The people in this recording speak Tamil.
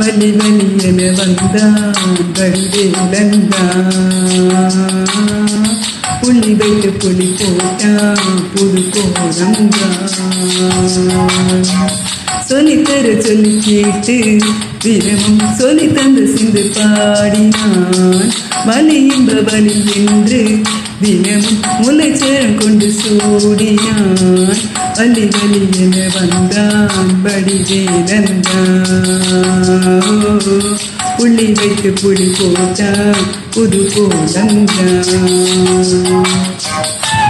வலி வலி என வந்தான் வடிவேலந்தான். புள்ளி வைத்து புலி போட்டான் புது கோரம்தான். சொல்லித்தர சொல்லி கேட்டு தினமும் சொல்லி தந்து சிந்து பாடினான். வலி இன்ப வலி என்று தினமும் முல்லைச்சேரம் கொண்டு சூடினான். வலி வலி என வந்தான் வடிவேலந்தான். புள்ளி வைத்து புலி போட்டான் புது கோலந்தான்.